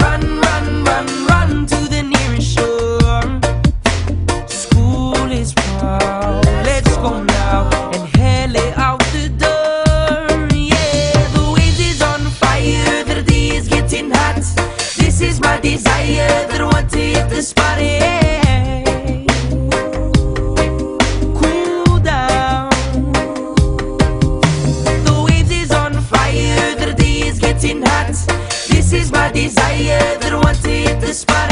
run, run, run, run to the nearest shore. School is proud, let's go now and hail it out the door. Yeah, the waves is on fire, the day is getting hot. This is my desire, that I want to hit the spot. Cool down. The waves is on fire, the day is getting hot. This is my desire, that I want to hit the spot.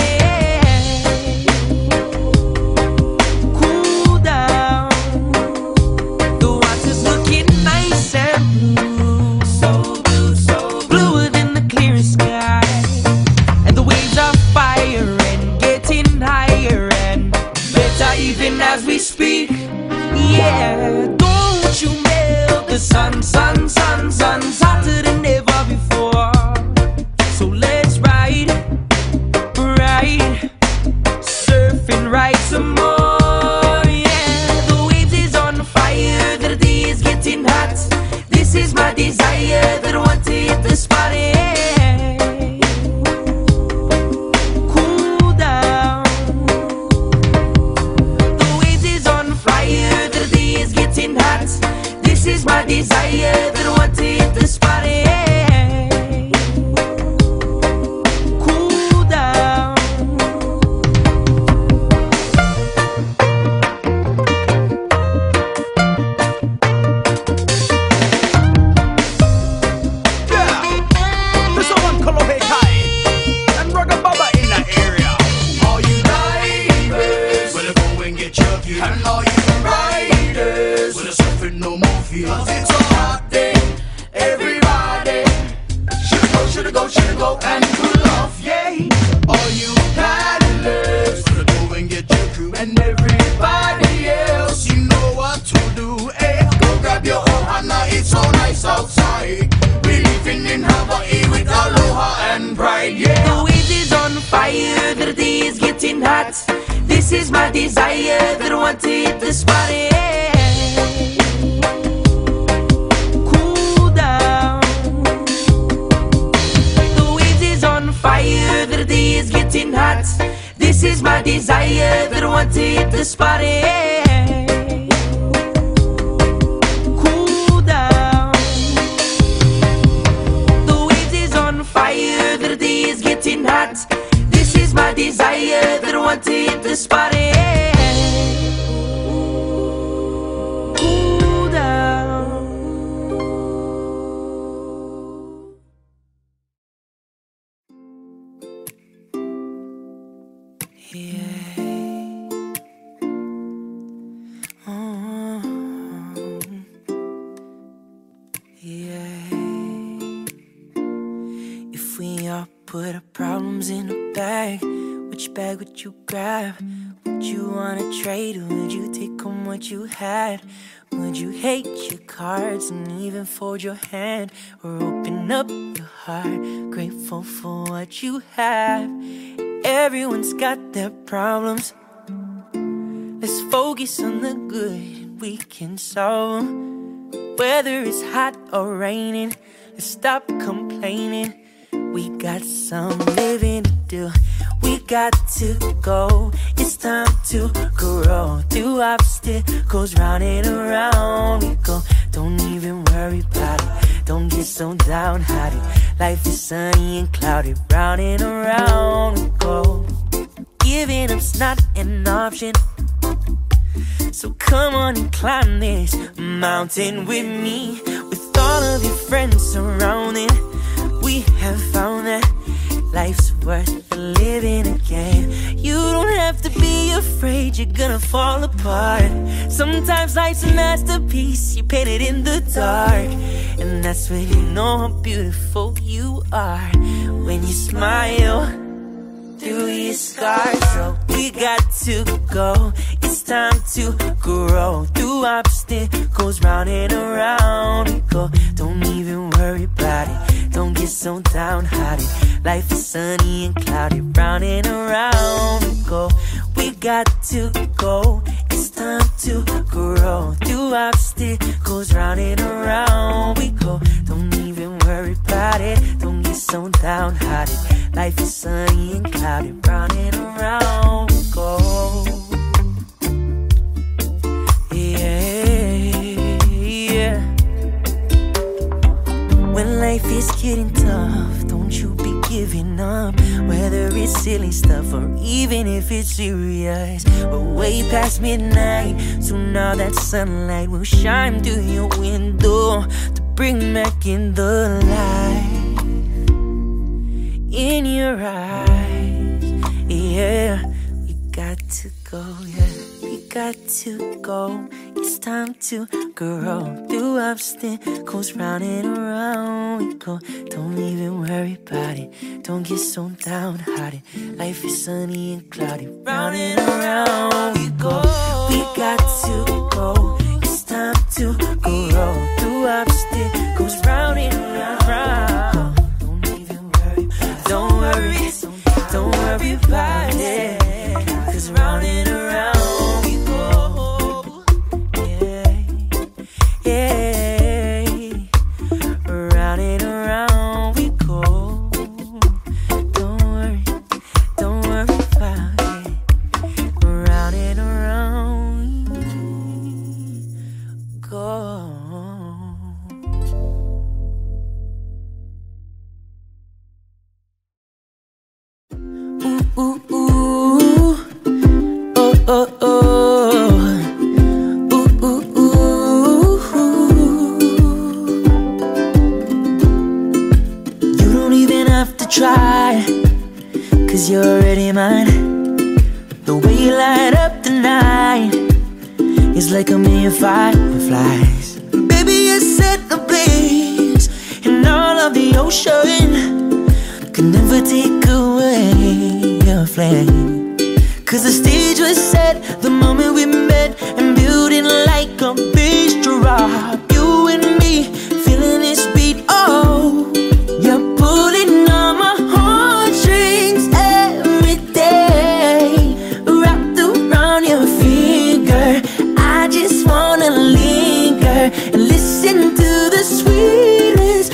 Cool down. The water's looking nice and blue, so blue, so bluer than the clearest sky. And the waves are fire and getting higher and better even as we speak. Yeah, don't you melt the sun, sun, sun, sun's hotter than ever before. So let's ride, ride, surfing right some more. Yeah, the waves is on fire, the day is getting hot. This is my desire, that I want to hit the spot. Cool down. The waves is on fire, the day is getting hot. This is my desire, that I want to hit the spot. Cool down. This is one Kolohe Kai and Rugga Bubba in the area. All you divers, wanna go and get your gear. And all you riders, wanna surfing no more fear. 'Cause it's a hot day, everybody. Shoulda go, and pull off, yay. All you paddlers, wanna go and get your crew. And everybody else, you know what to do, eh? Go grab your ohana, it's so nice outside. We living in Hawaii with aloha and pride, yeah. The waves is on fire, the day is getting hot. This is my desire, that I want to hit the spot. Cool down. The waves is on fire, the day is getting hot. This is my desire, that I want to hit the spot. Cool down. The waves is on fire, the day is getting hot. This is my desire, that I want to hit the spot. Cool down. Yeah. Oh. Yeah. If we all put our problems in a bag, which bag would you grab? Would you wanna trade, or would you take on what you had? Would you hate your cards and even fold your hand, or open up your heart, grateful for what you have? Everyone's got their problems. Let's focus on the good, we can solve them. Whether it's hot or raining, let's stop complaining. We got some living to do, we got to go. It's time to grow through obstacles, round and around we go. Don't even worry about it, don't get so downhearted. Life is sunny and cloudy, round and around we go. Giving up's not an option, so come on and climb this mountain with me. With all of your friends surrounding, we have found that life's worth living again. You don't have to be afraid you're gonna fall apart. Sometimes life's a masterpiece, you paint it in the dark, and that's when you know how beautiful you are. When you smile through your scars. So we got to go, it's time to grow through obstacles, round and around we go. Don't even worry about it, don't get so downhearted. Life is sunny and cloudy, round and around we go. We got to go, it's It's time to grow through obstacles, round and around we go. Don't even worry about it, don't get so downhearted. Life is sunny and cloudy, round and around we go. Yeah. When life is getting tough, don't you be giving up. Whether it's silly stuff or even if it's serious, we're way past midnight, so now that sunlight will shine through your window to bring back in the light in your eyes. Yeah, we got to go, yeah, we got to go. It's time to grow through obstacles, round and around we go. Don't even worry about it, don't get so downhearted. Life is sunny and cloudy, round and around we go. We got to go. It's time to grow through obstacles, round and around. Don't even worry about it. Don't worry about it, 'cause round and around we go. Yeah, round and around we go. Don't worry about it. Round and around we go. Ooh, ooh, ooh. Oh, oh, oh. Try, 'cause you're already mine. The way you light up the night is like a million fireflies. Baby, you set the blaze, and all of the ocean can never take away your flame. 'Cause the stage was set the moment we met, and building like a bassdrop. You and me feeling this beat, oh. You're pulling on my heartstrings every day, wrapped around your finger. I just wanna linger and listen to the sweetest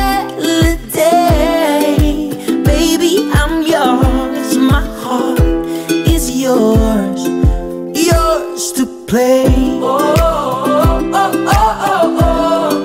melody. Baby, I'm yours, my heart is yours, yours to play. Oh, oh, oh, oh, oh, oh.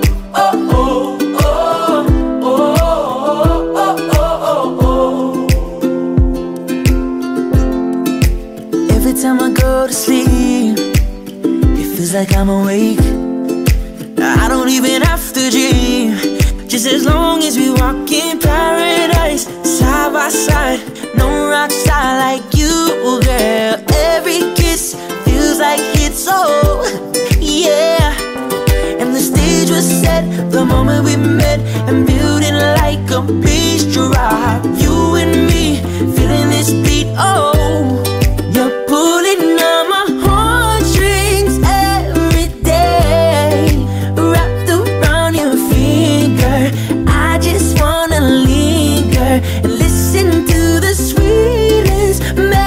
Every time I go to sleep, it feels like I'm awake. I don't even have to dream, just as long as we walk in paradise, side by side. No rock star like you, girl. Every kiss feels like it's oh, yeah. And the stage was set the moment we met, and building like a bassdrop. You and me feeling this beat, oh. You're pulling on my heartstrings every day, wrapped around your finger. I just wanna linger and listen to the sweetest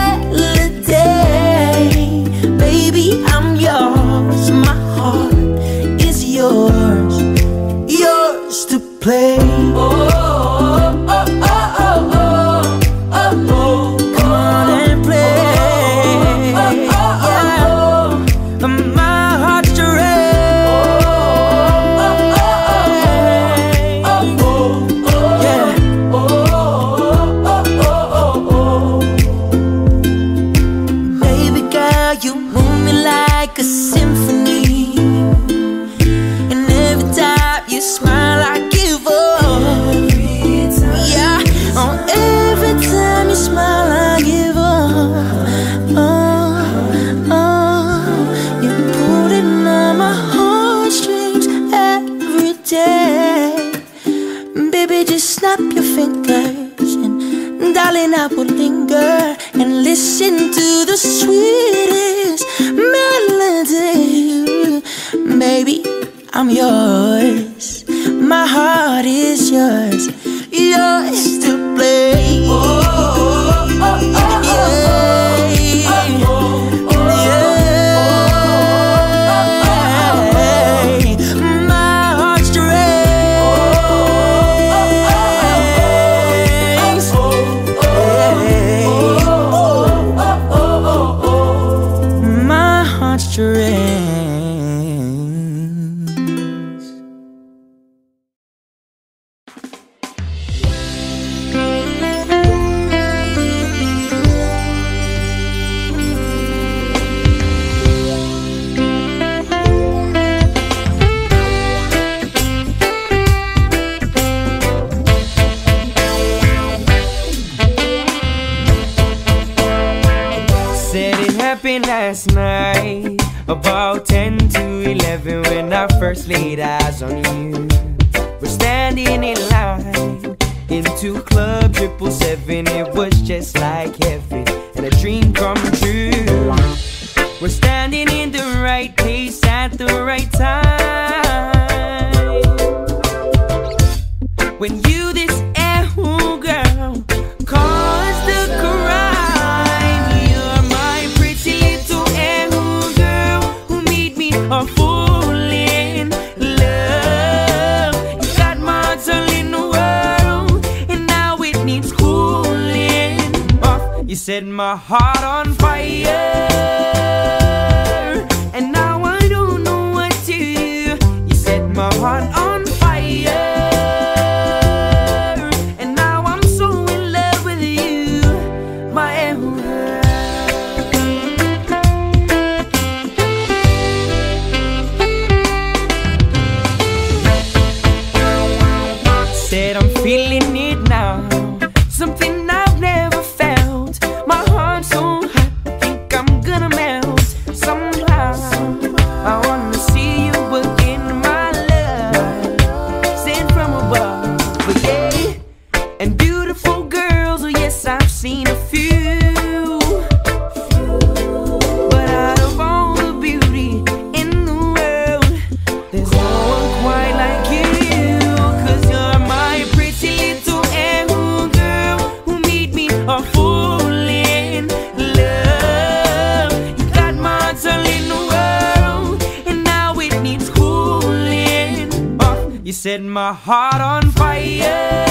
melody. Baby, I'm yours, my heart is yours, yours to play. Oh, oh, oh, oh, oh, oh, oh. Come on and play. My heart's direct. Yeah. Baby girl, you move me like a symphony, and every time you smile I give up. Yeah, on every time you smile I give up. You're pulling on my heartstrings every day. Baby, just snap your fingers, and darling, I will linger and listen to the sweetest melody. Baby, I'm yours, my heart is yours, yours to play. Oh, oh, oh, oh, yeah. happened last night, about 10 to 11, when I first laid eyes on you. We're standing in line into Club 777. It was just like heaven and a dream come true. We're standing in the right place at the right time. When you, this ooh girl, caused the crime. You're my pretty little ooh girl who made me a fool in love. You got my heart all in the world, and now it needs cooling off. You set my heart on fire, and now I don't know what to do. You set my heart on fire, and now I'm so in love with you, my said I'm feeling it now, something I've never felt. My heart's so hot, I think I'm gonna melt. Somehow I wanna see you again, my love, sent from above. But yeah, and beautiful girls, oh yes, I've seen a few, but out of all the beauty in the world, there's no one quite like you. 'Cause you're my pretty little ooh girl who made me a fool in love. You got my heart all in the world, and now it needs cooling off. You set my heart on fire,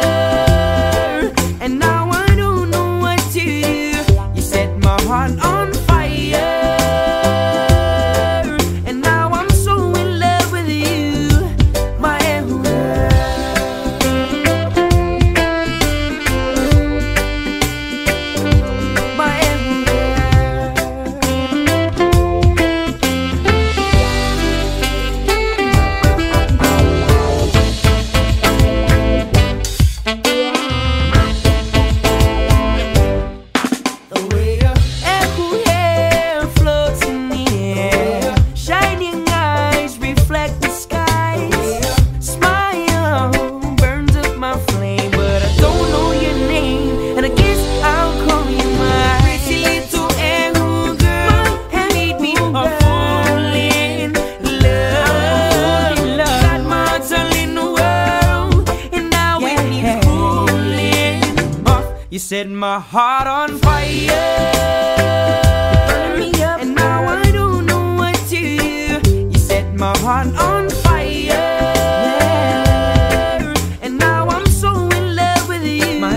and now I don't know what to do. You set my heart on fire, and now I'm so in love with you, my You set my heart on fire, burn me up, and now I don't know what to do. You set my heart on fire, and now I'm so in love with you, my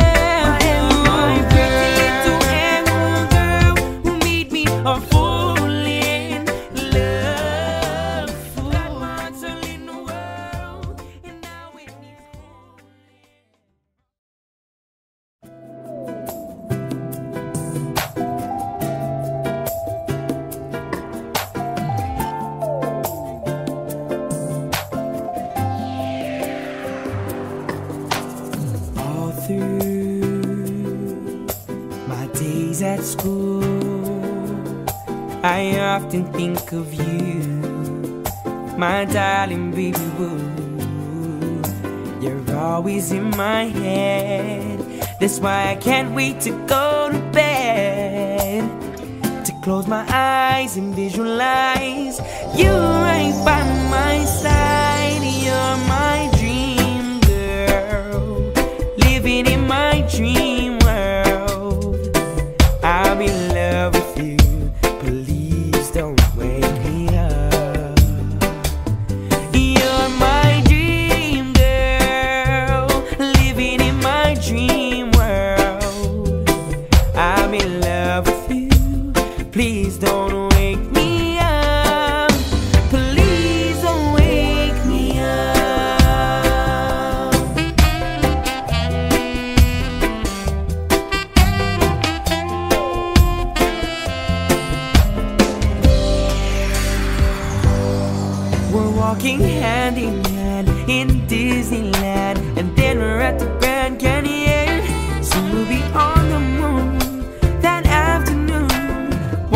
pretty little girl who made me a fool in love. Got my heart all in the world, and now it needs at school, I often think of you, my darling baby boo. You're always in my head, that's why I can't wait to go to bed, to close my eyes and visualize you right by my side. You're my dream girl, living in my dream world. I'm in love with you, please don't wake me up. You're my dream girl, living in my dream world. I'm in love with you, please don't wake me up. Please don't wake me up. We're walking hand in hand in Disneyland, and then we're at the Grand Canyon. Soon we'll be on the moon that afternoon,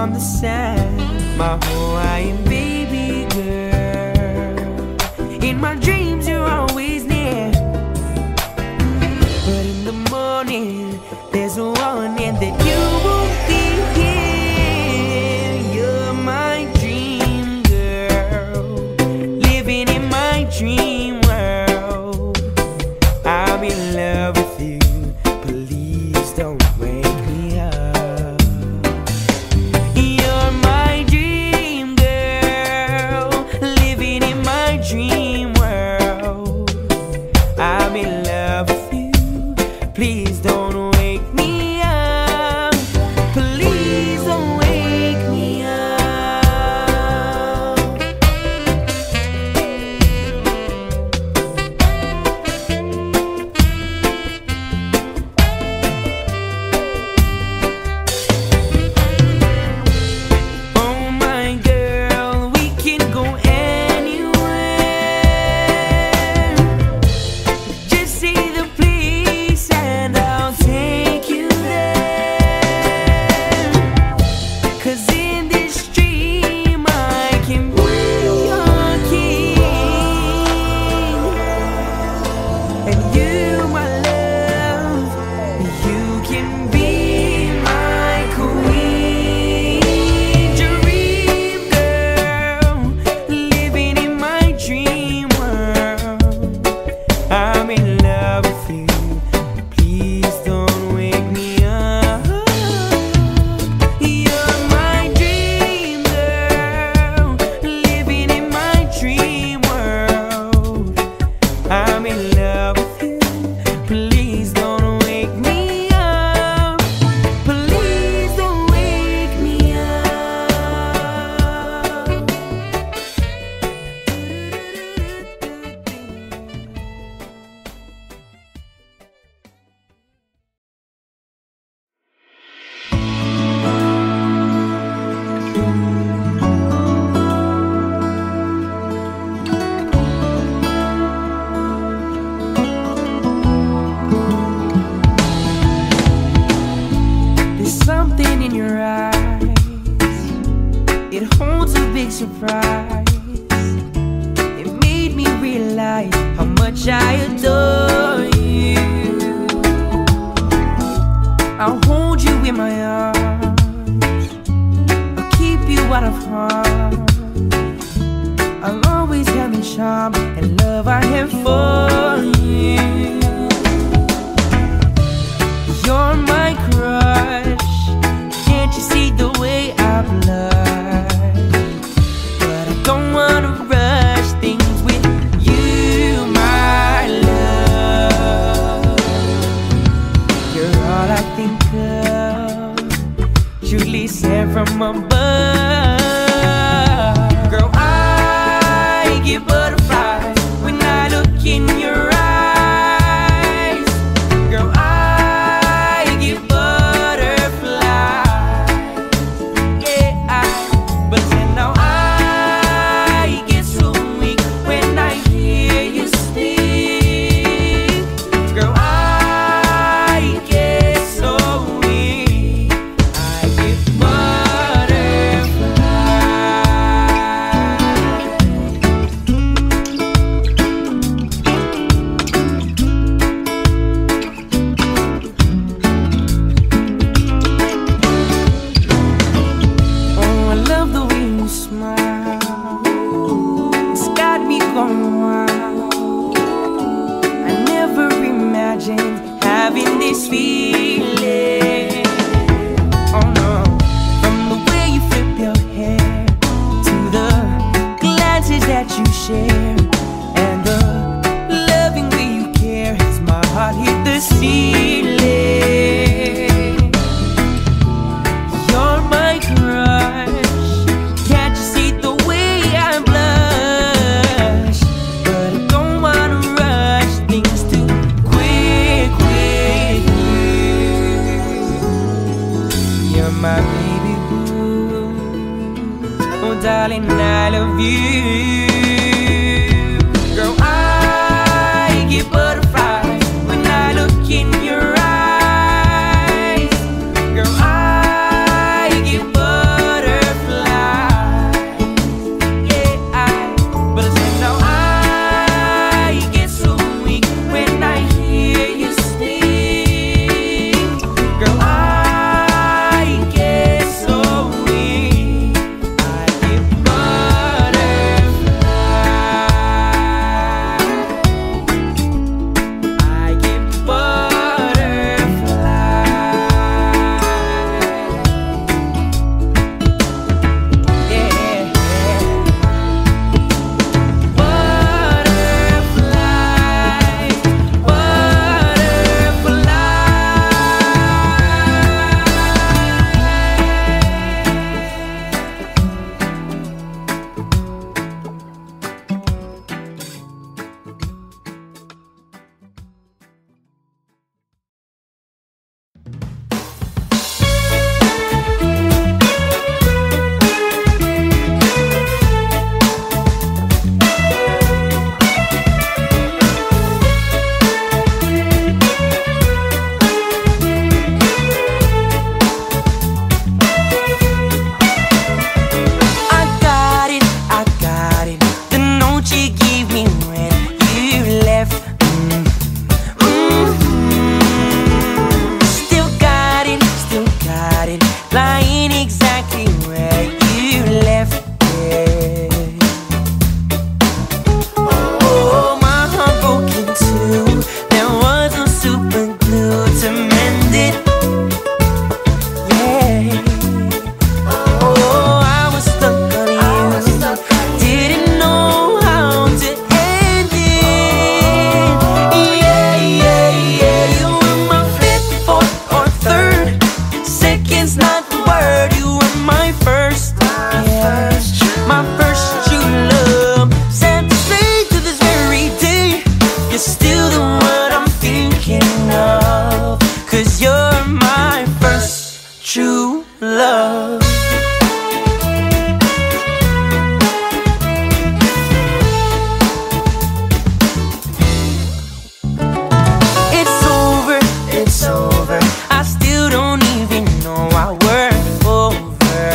on the sand, my Hawaiian baby girl. In my dreams you're always near, but in the morning there's a warning that you won't be here. You're my dream girl, living in my dream world. I'm in love with you, please don't wake me up. You're my dream girl, living in my dream world. I'm in love with you, please don't wake me up. Please don't wake me up. Oh my girl, we can go anywhere. Just say the place and I'll take you there. 'Cause in this dream I can be your king, and you, my love, you can be my queen. Dream girl, living in my dream world. I'm in love with you, please don't wake me up. You're my dream girl, living in my dream world. I'm in love with you, please don't wake me up. Please don't wake me up. There's something in your eyes, it holds a big surprise. It made me realize how much I adore you. I'll hold you in my arms, I'll keep you out of harm. I'll always have the charm and love I have for you. You're my crush, can't you see the way I blush? But I don't wanna rush things with you, my love. You're all I think of, truly sent from above. Girl, I get butterflies when I look in your eyes. Girl, I get butterflies, yeah. But then now I get so weak when I hear you speak. Girl, I get so weak, I get butterflies. Oh, I love the way you smile, it's got me going wild. I never imagined having this feeling. Oh no, from the way you flip your hair to the glances that you share, and the loving way you care, as my heart hit the ceiling. You're my crush, can't you see the way I blush? But I don't wanna rush things too quick with you. You're my baby boo, oh darling, I love you. Girl, I get butterflies when I look in your eyes. Girl, I get butterflies. 'cause you're my first true love. It's over, I still don't even know our word over.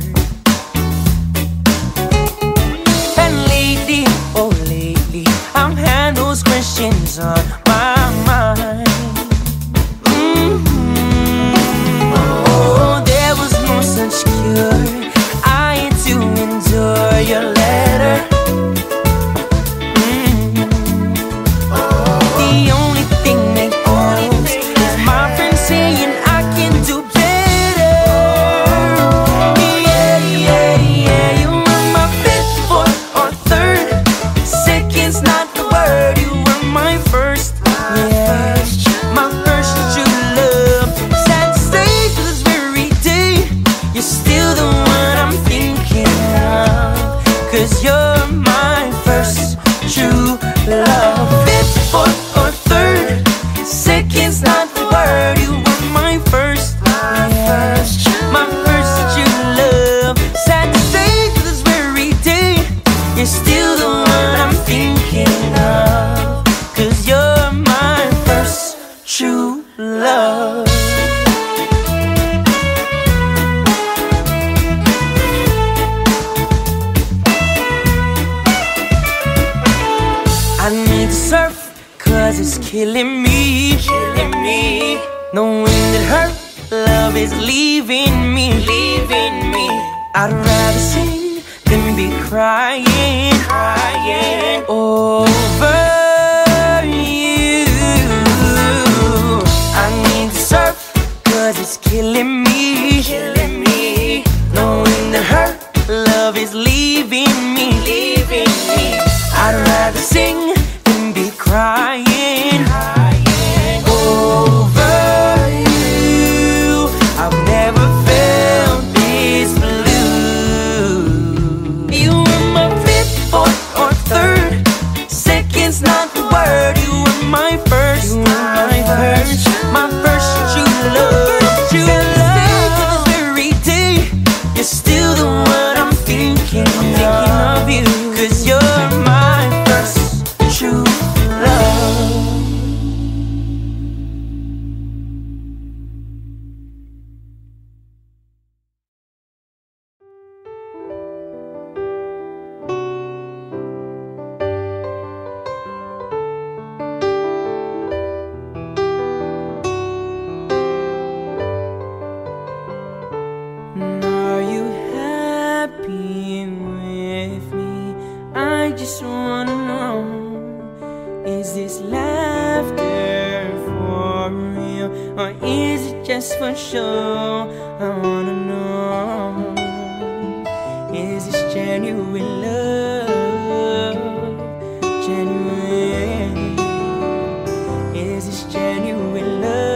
And lately, oh lately, I've had those questions on my mind. Oh, there was no such cure. I had to endure your letter. The only thing that counts is my friend saying I can do better. Yeah, yeah, yeah. You were my fifth, fourth, or third. Second's not the word. You were my first, yeah, my first true love. Sad to say, to this very day, you're still the one I'm thinking of, 'cause you're my first true love. Fifth, fourth, or third, second's not the word. You were my first, my first true love. Sad to say, to this very day, you're still the one I'm thinking of, 'cause you're my first true love. I need to surf, 'cause it's killing me, knowing that her love is leaving me, I'd rather sing than be crying over you. I need to surf, 'cause it's killing me, knowing that her love is leaving me, I'd rather sing than be crying over you. I've never felt this blue. You were my fifth, fourth, or third. Second's not the word. You were my first, my first true love. True love. To this very day, you're still the one I'm thinking of you, 'cause you're my first true love. Are you happy with me? I just wanna know, is this laughter for real, or is it just for show? I wanna know, is this genuine love? Genuine? Is this genuine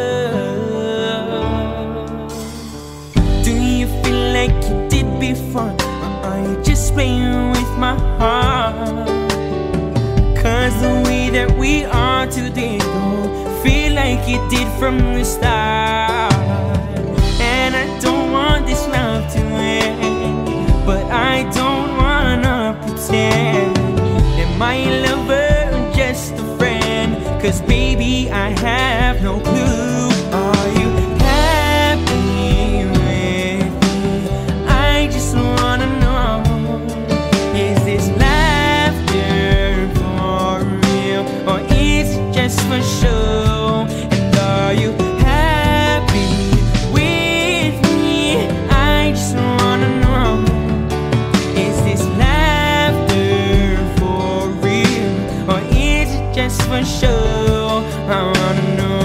love? Do you feel like you did before, or are you just playing with my heart? 'Cause the way that we are today don't feel like it did from the start. And I don't want this love to end, but I don't wanna pretend that my lover just a friend, 'cause baby I have no clue. Are you happy with me? I just wanna know, is this laughter for real, or is it just for show? And are you happy with me? I just wanna know, is this laughter for real, or is it just for show? I wanna know,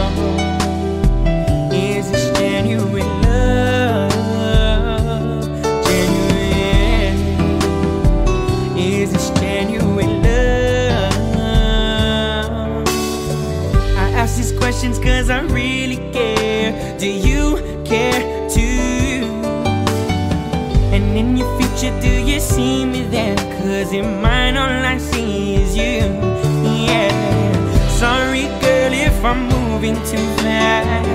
is this genuine love? Genuine? Is this genuine love? I ask these questions 'cause I really care. Do you care too? And in your future, do you see me there? 'Cause in mine all I see is you. Yeah. Sorry girl if I'm moving too fast.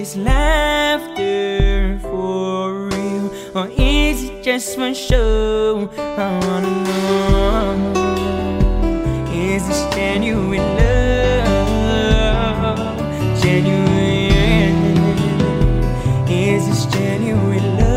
this laughter for real, or is it just for show? I wanna know, is this genuine love? Genuine, is this genuine love?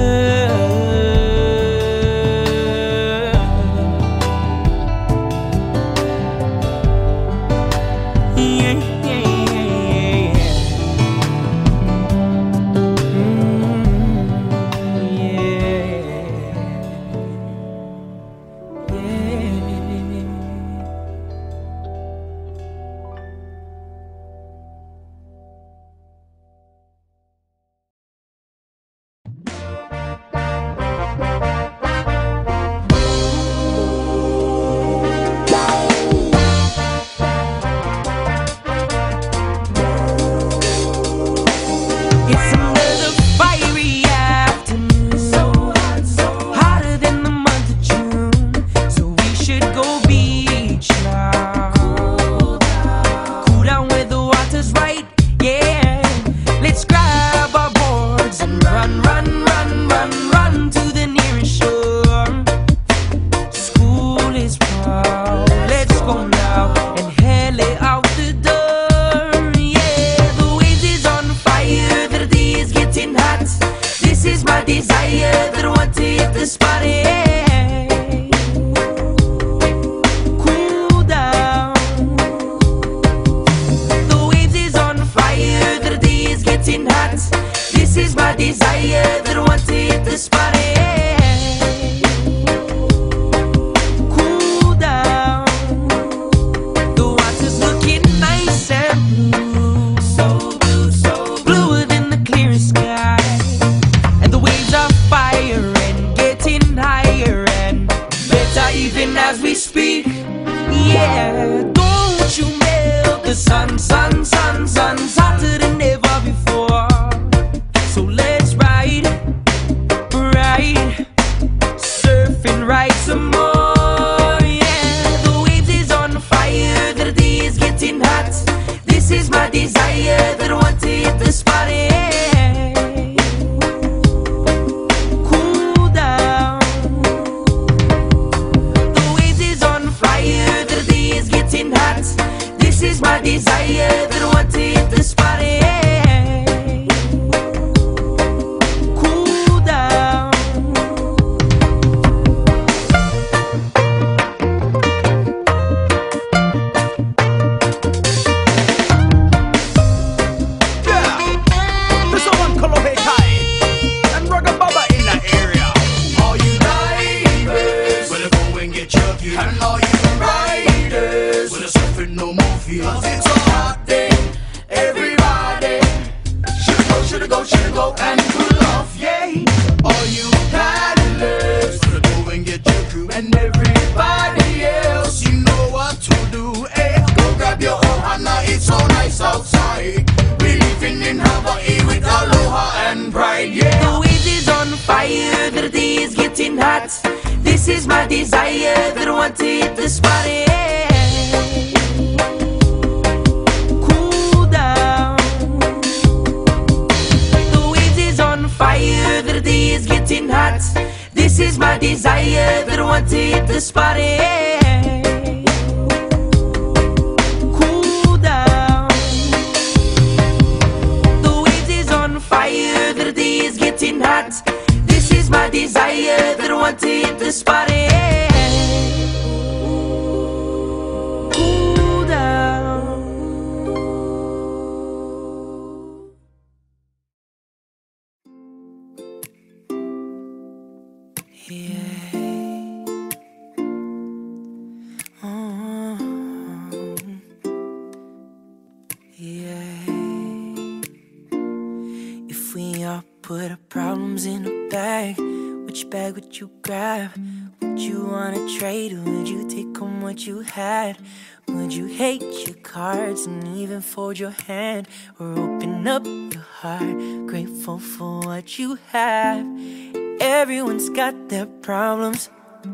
Put our problems in a bag. Which bag would you grab? Would you wanna trade, or would you take on what you had? Would you hate your cards and even fold your hand, or open up your heart, grateful for what you have? Everyone's got their problems.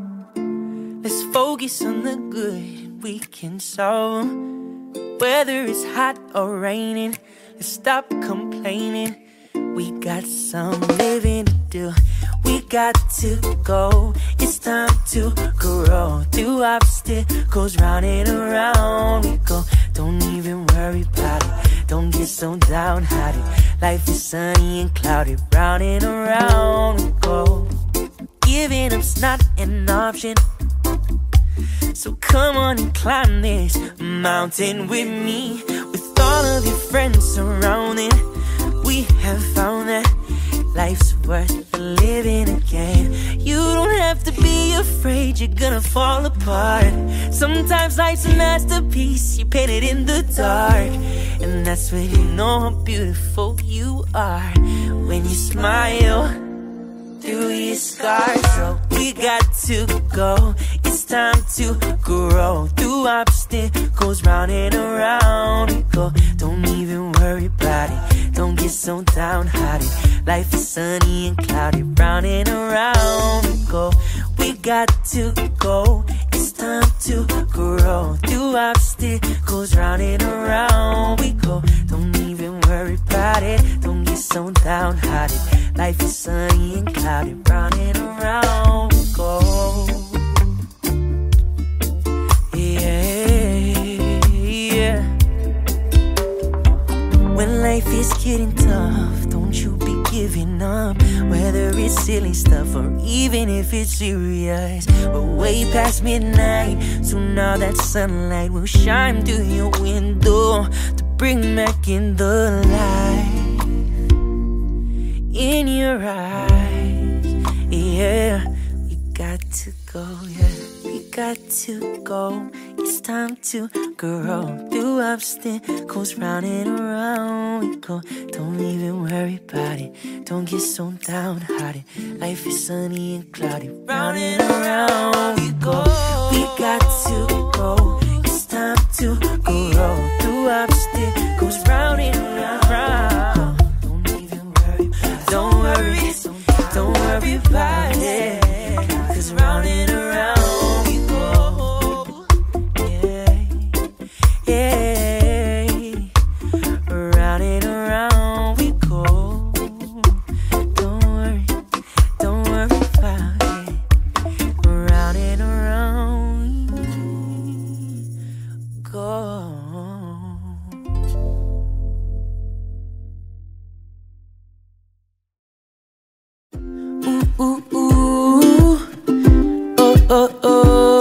Let's focus on the good, we can solve them. Whether it's hot or raining, let's stop complaining. We got some living to do. We got to go. It's time to grow. Through obstacles, round and around we go. Don't even worry about it. Don't get so downhearted. Life is sunny and cloudy. Round and around we go. Giving up's not an option. So come on and climb this mountain with me. With all of your friends surrounding, we have found that life's worth living again. You don't have to be afraid you're gonna fall apart. Sometimes life's a masterpiece, you paint it in the dark. And that's when you know how beautiful you are, when you smile through your scars. So we got to go. It's time to grow. Through obstacles, round and around we go. Don't even worry about it. Don't get so downhearted. Life is sunny and cloudy. Round and around we go. We got to go. It's time to grow. Through obstacles, round and around we go. Don't even worry about it. Don't get so downhearted. Life is sunny and cloudy. Round and around we go. Yeah. When life is getting tough, don't you be giving up. Whether it's silly stuff or even if it's serious. We're way past midnight, so now that sunlight will shine through your window to bring back in the light in your eyes. Yeah, we got to go, yeah. We got to go. It's time to grow. Through obstacles, round and around we go. Don't even worry about it. Don't get so downhearted. Life is sunny and cloudy. Round and around we go. We got to go. It's time to grow. Through obstacles, round and around. Don't even worry about it. Don't worry about it. 'Cause round and around we go. Yeah, round and around we go. Don't worry about it. Round and around we go. Ooh, ooh, ooh. Oh, oh, oh.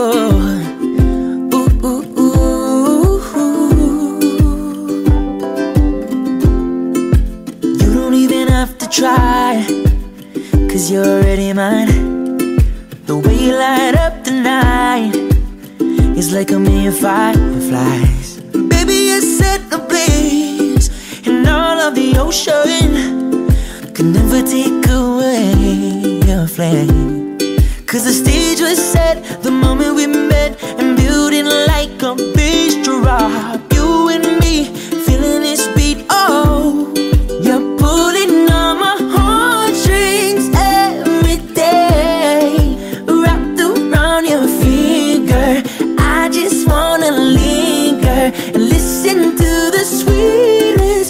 Try, 'cause you're already mine. The way you light up the night is like a million fireflies. Baby, you set the blaze, and all of the ocean can never take away your flame. 'Cause the stage was set the moment we met, and building like a bistro. You and me feeling this beat, oh. You're pulling on my heartstrings every day, wrapped around your finger. I just wanna linger and listen to the sweetest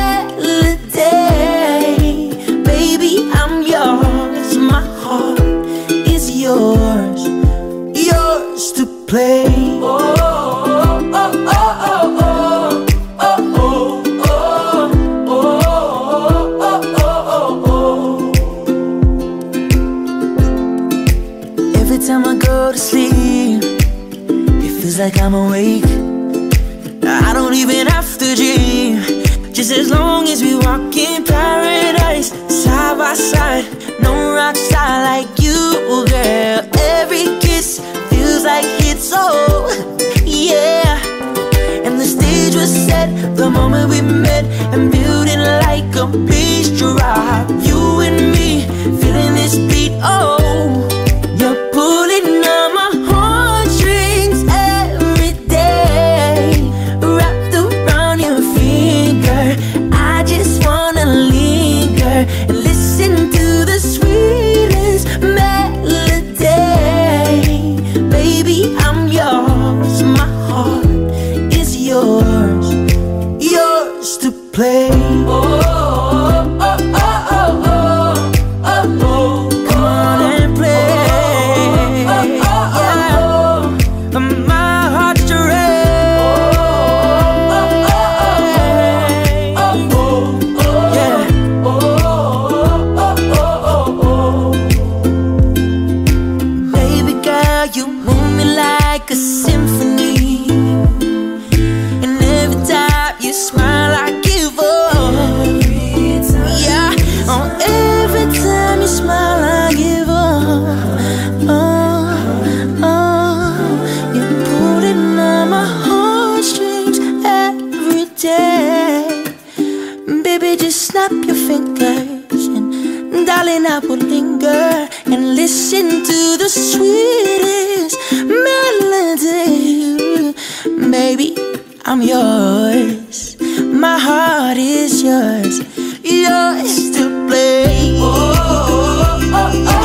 melody. Baby, I'm yours, my heart is yours, yours to play. Oh, oh, oh, oh, oh, oh. Every time I go to sleep, it feels like I'm awake. I don't even have to dream, just as long as we walk in paradise, side by side. No rock star like you, girl. Every kiss feels like it's oh, yeah. And the stage was set the moment we met, and building like a bistro. You and me feeling this beat, oh. You're pulling on my heartstrings every day, wrapped around your finger. I just wanna linger and listen to the sweetest melody. Baby, I'm yours, my heart is yours, yours to play. Oh, oh, oh. fingers. And darling, I will linger and listen to the sweetest melody. Baby, I'm yours. My heart is yours. Yours to play. Oh, oh, oh, oh, oh,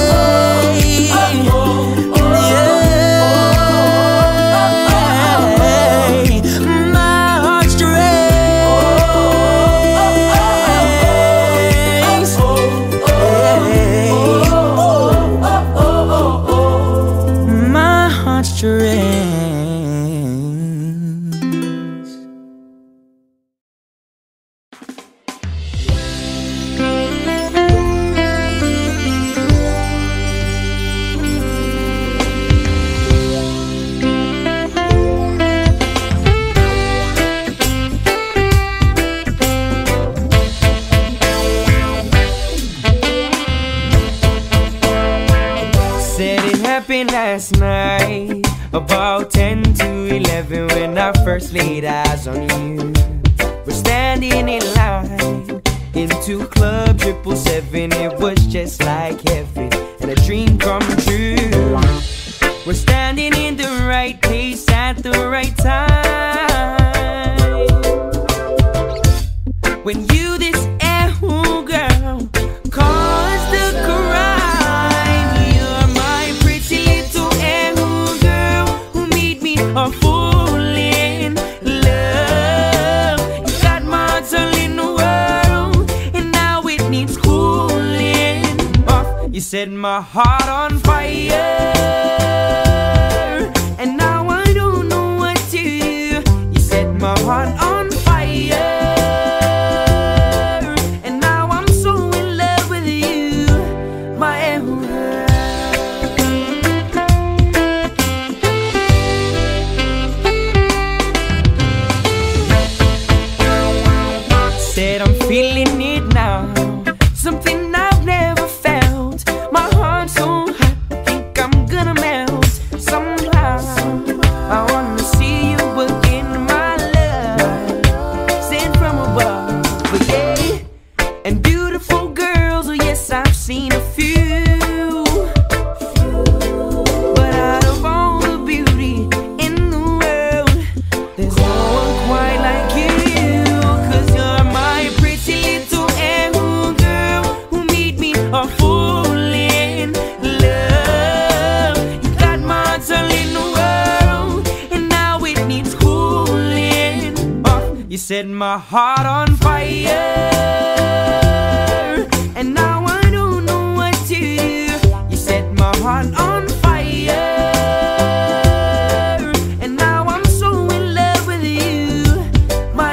last night, about 10 to 11, when I first laid eyes on you. We're standing in line into Club 777. It was just like heaven and a dream come true. We're standing in the right place at the right time. When you this ooh girl caused the crime. A fool in love. You got my all in the world, and now it needs cooling off. You set my heart on fire, and now I don't know what to do. You set my heart on fire, and now I'm so in love with you, my feeling it now, something I've never felt. My heart's so hot, think I'm gonna melt. Somehow, I wanna see you again, my love, sent from above. But yeah, and beautiful girls, oh yes, I've seen a few. But out of all the beauty in the world, there's no one quite like you. A fool in love. You got my all in the world, and now it needs cooling off. You set my heart on fire, and now I don't know what to do. You set my heart on fire, and now I'm so in love with you, my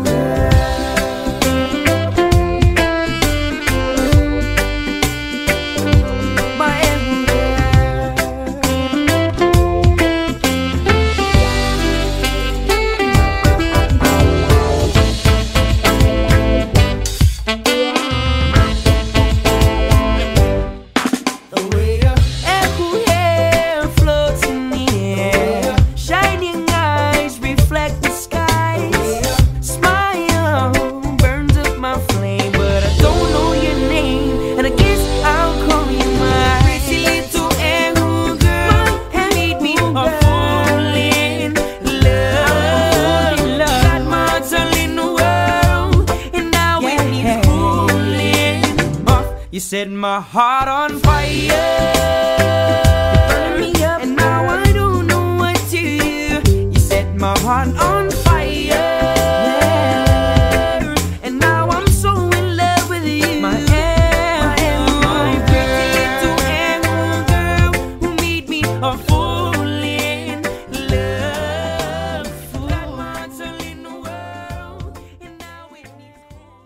You set my heart on fire, burn me up, and now I don't know what to do. You set my heart on fire, and now I'm so in love with you, my pretty little girl who made me a fool in love. Got my all in the world, and now it needs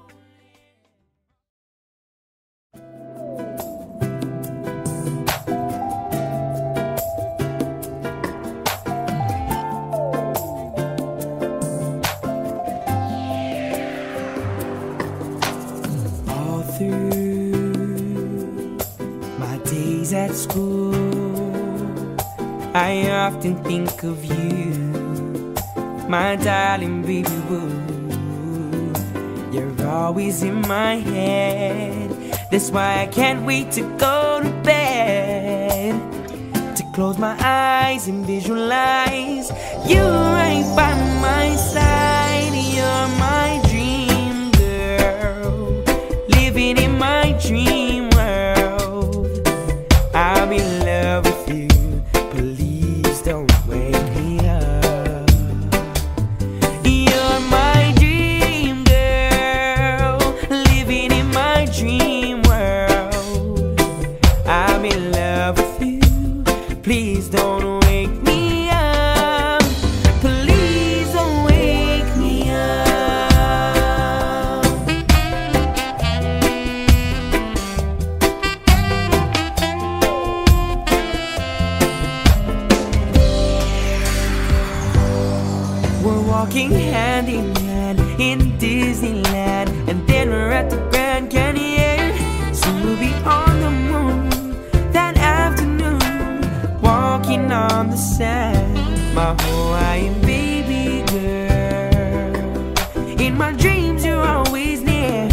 at school, I often think of you, my darling baby boo. You're always in my head. That's why I can't wait to go to bed, to close my eyes and visualize you right by my side. You're my dream girl, living in my dream world. I'm in love with you, please don't wake me up. You're my dream girl, living in my dream world. I'm in love with you, please don't wake me up. Please don't wake me up. We're walking hand in hand in Disneyland, and then we're at the Grand Canyon. Soon we'll be on the moon that afternoon, walking on the sand. My Hawaiian baby girl, in my dreams you're always near.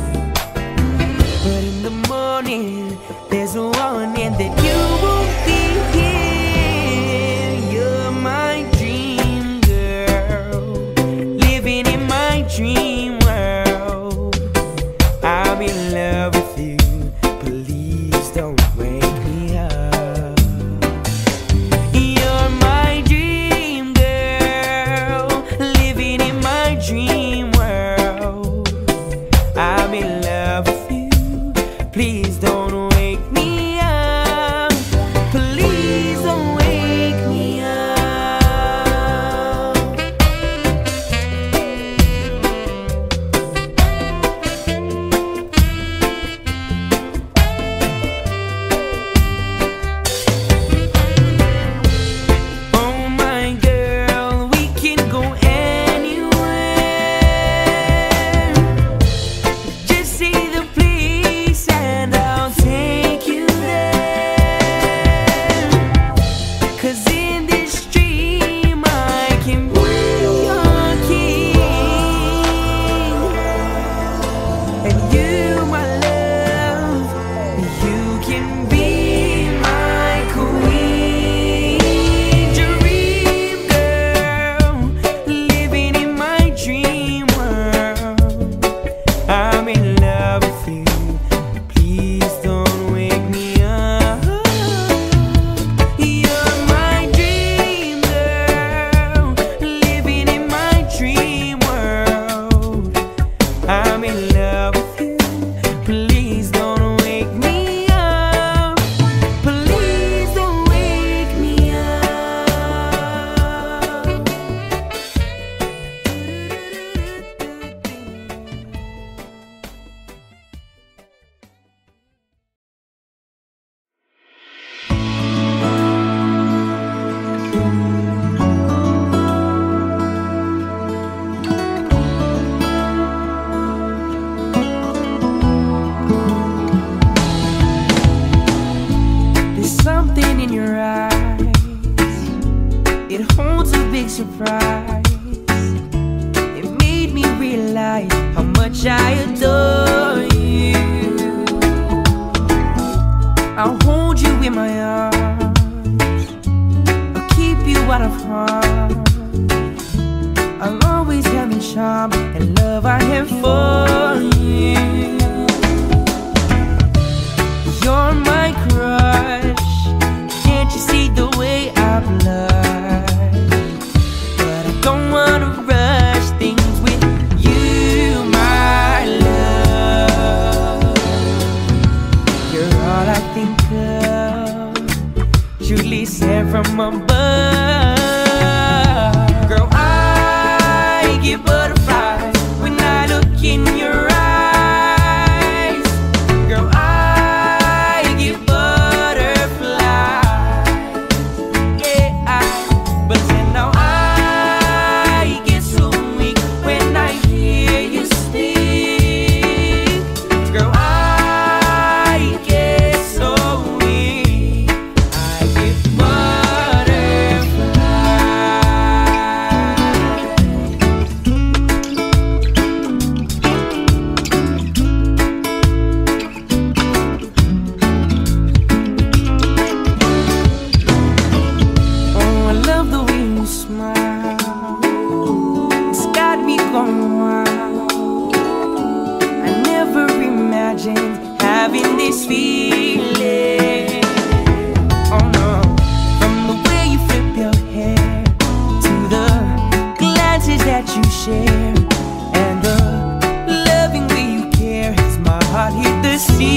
But in the morning there's a warning that you won't be here. You're my dream girl, living in my dream world. I'm in love with you, please don't wake me up. You're my dream girl, living in my dream world. I'm in love with you, please don't wake me up. Please don't wake me up. Oh my girl, we can go anywhere. Just say the place and I'll take you there. 'Cause in this dream I can be your king, and you, my love, you can be my queen. Dream girl, living in my dream world. I'm in love with you, please don't wake me up. You're my dream girl, living in my dream world. I'm in love with you, please don't wake me up. Please don't wake me up. There's something in your eyes, it holds a big surprise. It made me realize how much I adore you. I'll hold you in my arms, I'll keep you out of harm. I'll always have the charm and love I have for you. You're my crush, can't you see the way I blush? But I don't wanna rush things with you, my love. You're all I think of, truly sent from above. Girl, I get butterflies when I look in your eyes. Girl, I get butterflies, yeah. But then now I get so weak when I hear you speak. Girl, I get so weak, I get butterflies. this feeling. Oh no, from the way you flip your hair to the glances that you share and the loving way you care, as my heart hit the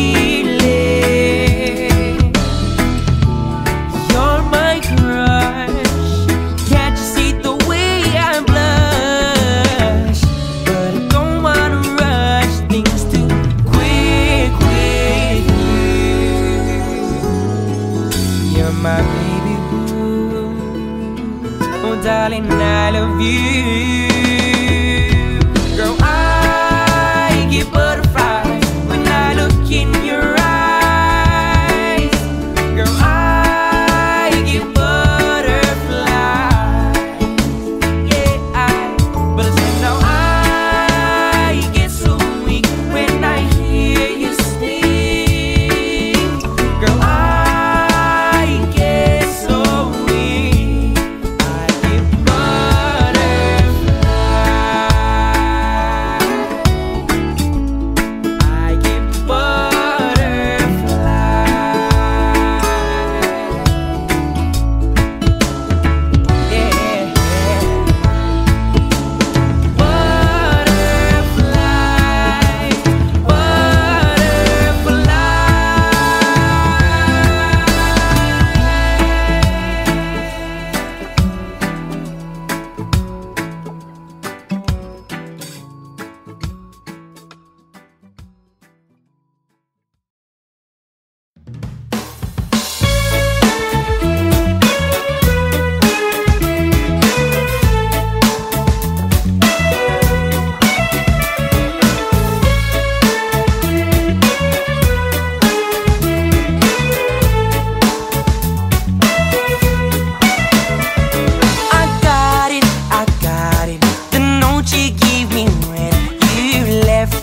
ceiling. You're my crush. Can't you see the way I blush? But I don't wanna rush things too quick with you. You're my baby boo. Oh darling, I love you. Girl, I get butterflies when I look in your eyes. Girl, I get butterflies. Yeah, but I said no, I get so weak when I hear you speak. Girl, I get so weak. I get butterflies. I get butterflies. Yeah. I got it, the note you gave me when you left.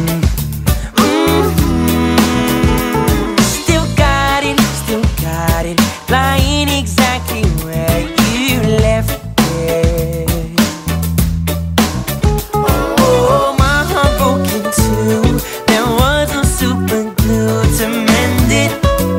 Still got it, lying exactly where you left it. Oh, my heart broke in two. There was no super glue to mend it.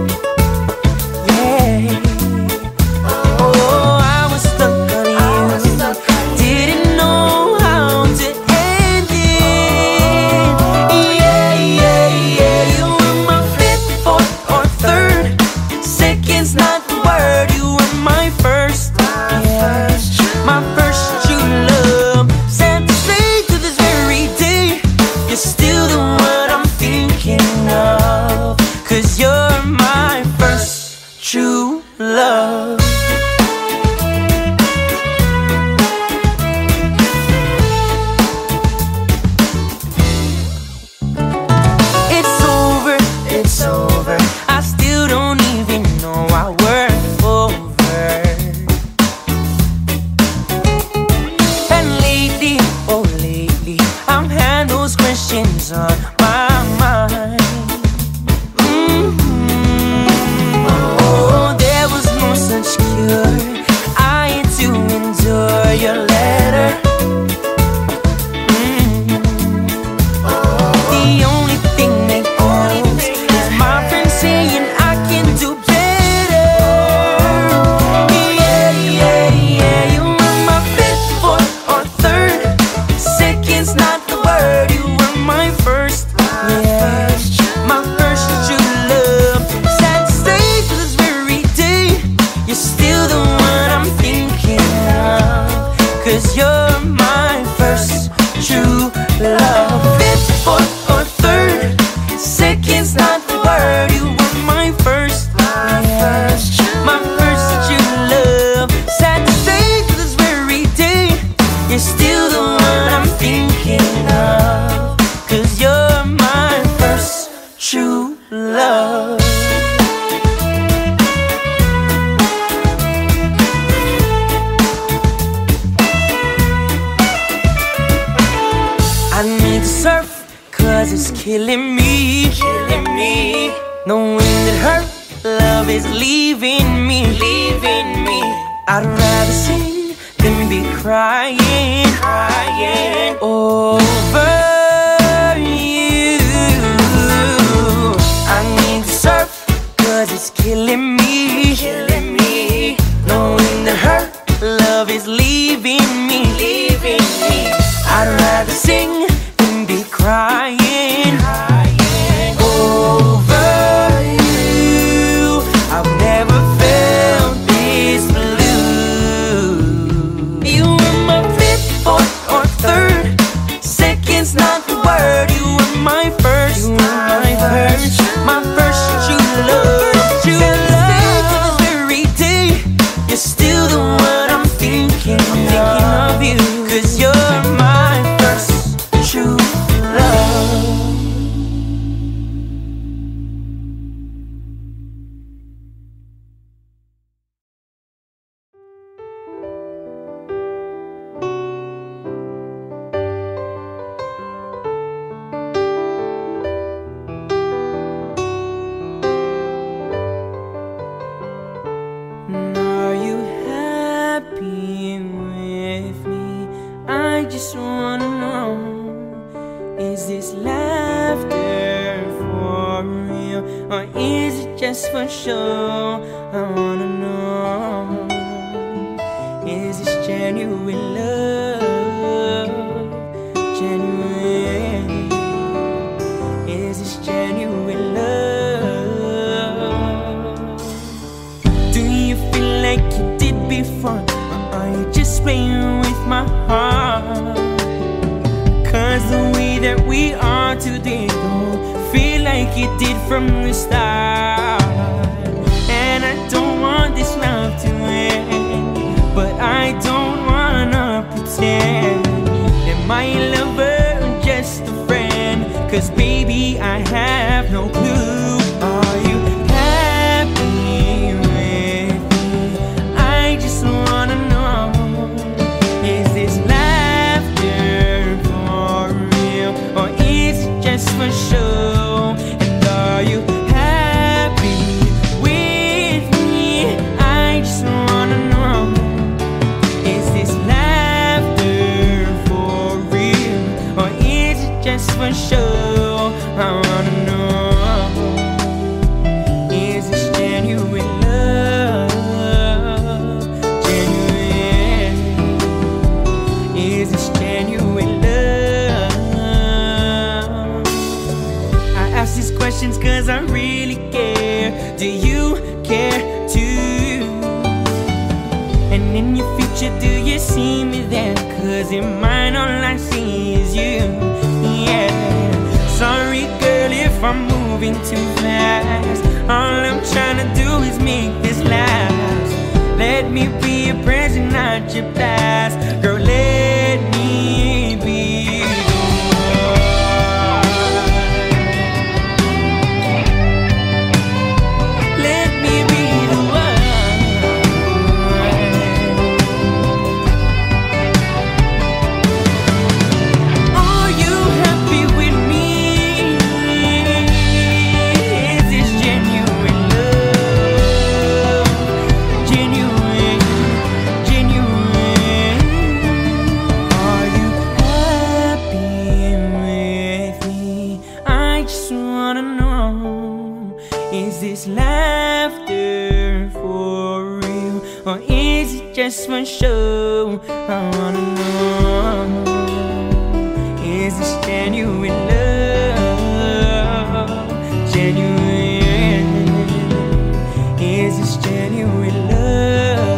Yeah. Oh, I was stuck on you. Didn't know how to end it. Yeah, yeah, yeah. You were my fifth, fourth, or third. Second's not the word. You were my first. Yeah. My first true love. Sad to say, to this very day, you're still the one I'm thinking of. 'Cause you're my first true love. It's over. I still don't even know why we're over. And lately, oh lately, I've had those questions on my mind. Oh, there was no such cure. I had to endure your letter. The only thing that counts is my friend saying I can do better. Yeah, yeah, yeah. You were my fifth, fourth, or third. Second's not the word. You were my first. Yeah, my first true love. Sad to say, to this very day, you're still the one I'm thinking of. 'Cause you're my first true love. Fifth, fourth, or third. Second's not the word. You were my first. Yeah, my first true love. Sad to say, to this very day, you're still the one I'm thinking of. 'Cause you're my first true love. I need to surf, 'cause it's killing me. Knowing that her love is leaving me. I'd rather sing than be crying over you. I need just for sure? I wanna know, is this genuine love? Genuine? Is this genuine love? Do you feel like you did before? Or are you just playing with my heart? Cause the way that we are today don't feel like it did from the start. And I don't want this love to end, but I don't wanna pretend that my lover is just a friend. Cause baby, I have no clue. Are you happy with me? I just wanna know, is this laughter for real, or is it just for show? And are you happy with me? I just wanna know, is this laughter for real, or is it just for show? I wanna know, is this genuine love? Genuine? Is this genuine love? I ask these questions cause I really care. Do you care too? And in your future, do you see me there? Cause in mine all I see is you. Yeah. Sorry girl if I'm moving too fast. All I'm trying to do is make this last. Let me be your present, not your past. Girl, let me be the one. Let me be the one. Are you happy with me? Is this genuine love? Genuine, genuine. Are you happy with me? I just wanna know, is this laughter for real, or is it just for show? I wanna know, is this genuine love? Genuine? Is this genuine love?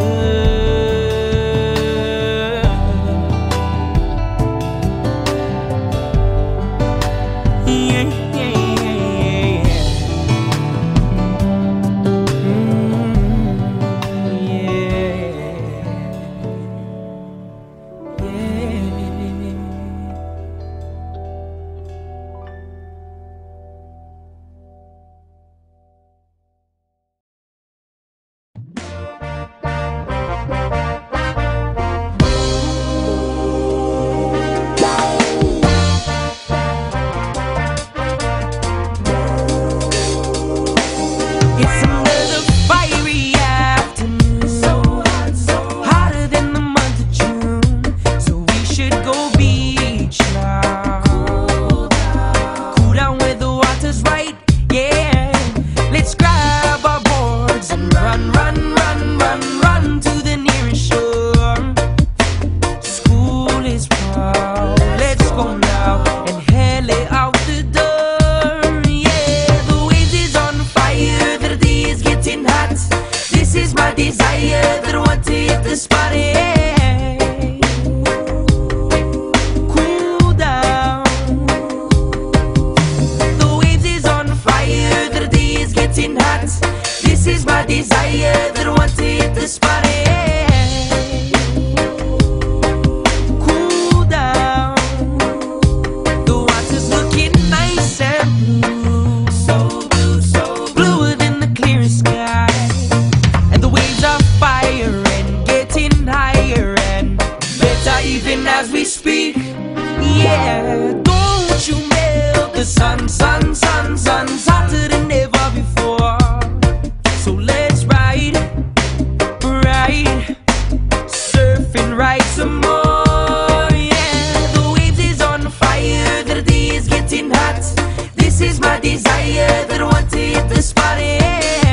Yeah, yeah, yeah, yeah. It's another fiery afternoon, so hot, hotter than the month of June. So we should go beach now. Cool down where the water's right, yeah. Let's grab our boards and run, run, run, run, run to the nearest shore. School is proud, let's go now and hell it out the door. Yeah, the waves is on fire, the day is getting hot. This is my desire, that I want to hit the spot. Yeah. Cool down. The waves is on fire, the day is getting hot. This is my desire, that I want to hit the spot. Yeah. Cool down. The water's looking nice and blue, so blue, so bluer than the clearest sky. And the waves are fire and getting higher and better even as we speak. Yeah, don't you melt the sun, sun, sun, sun's hotter than ever before. So let's ride, ride, surfing right some more. Yeah, the waves is on fire, the day is getting hot. This is my desire, that I want to hit the spot. Yeah.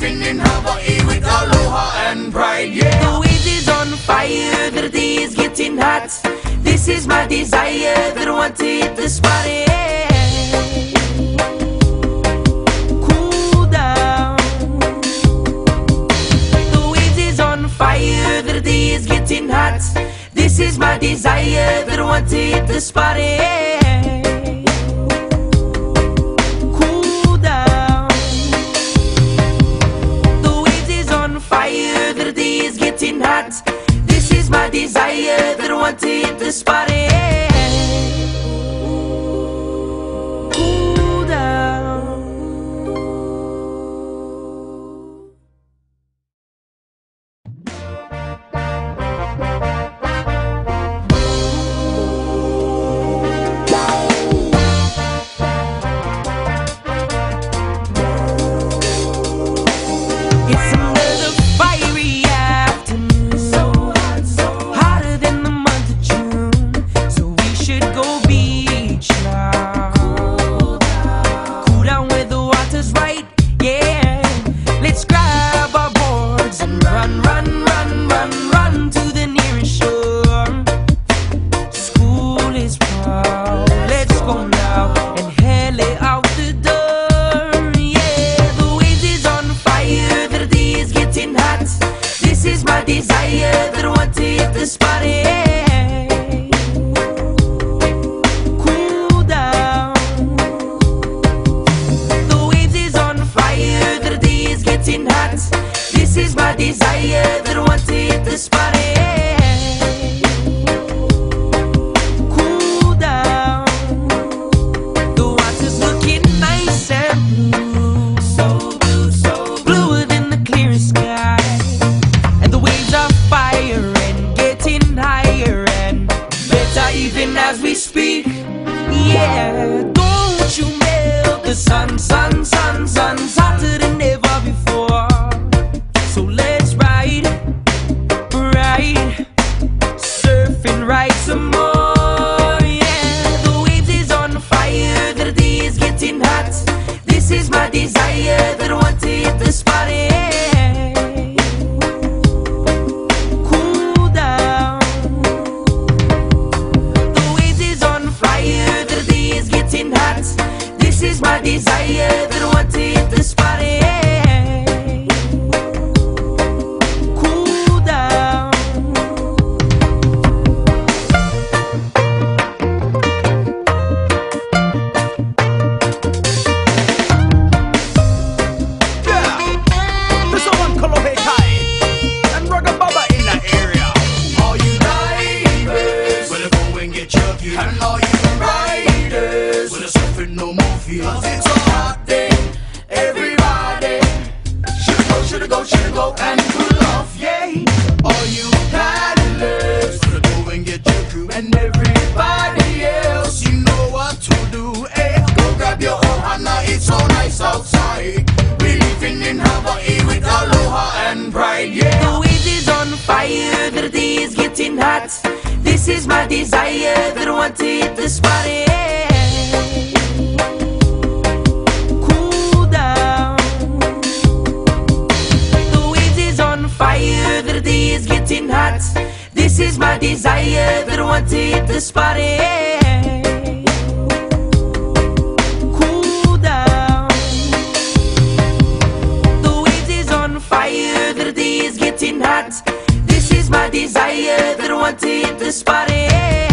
living in Hawaii with aloha and pride, yeah. The waves is on fire, the day is getting hot. This is my desire, that I want to hit the spot, yeah. Cool down. The waves is on fire, the day is getting hot. This is my desire, that I want to hit the spot, yeah. Cool down. The waves is on fire, the day is getting hot. This is my desire, that I want to hit the spot, yeah. Cool down. It's another fiery afternoon, so hot, hotter than the month of June. So we should go beach now. Cool down where the water's right, yeah. Let's grab our boards and run, run, run, run, run to the nearest shore. School is proud, let's go now and hell it out the door, yeah. The waves is on fire, the day is getting hot. This is my desire, that I want to hit the spot, yeah. Cool down. The waves is on fire, the day is getting hot. This is my desire, that I want to hit the spot, yeah. Cool down. The water's looking nice and blue, so blue, so bluer than the clearest sky. And the waves are fire and getting higher and better even as we speak. Yeah, don't you melt the sun, sun, sun, sun's hotter than ever before. So let's ride, ride, surfing right some more, yeah. The waves is on fire, the day is getting hot. This is my desire, that I want to hit the spot, yeah. Cool down. The waves is on fire, the day is getting hot. This is my desire, that I want to hit the spot, yeah. Cool down. Yeah, this one Kolohe Kai and Rugga Bubba in the area. All you divers, well, go and get your gear. And all you riders, well, surfing no more fear. 'Cause it's a hot day, everybody. Shoulda go, and pull off, yay. All you paddlers, well, go and get your crew. And everybody else, you know what to do, eh? Go grab your ohana, it's so nice outside. We living in Hawaii with aloha and pride, yeah. The waves is on fire, the day is getting hot. This is my desire, that I want to hit the spot, yeah. Cool down. The waves is on fire, the day is getting hot. This is my desire, that I want to hit the spot, yeah. Cool down. The waves is on fire, the day is getting hot. This is my desire, that I want to hit the spot, yeah.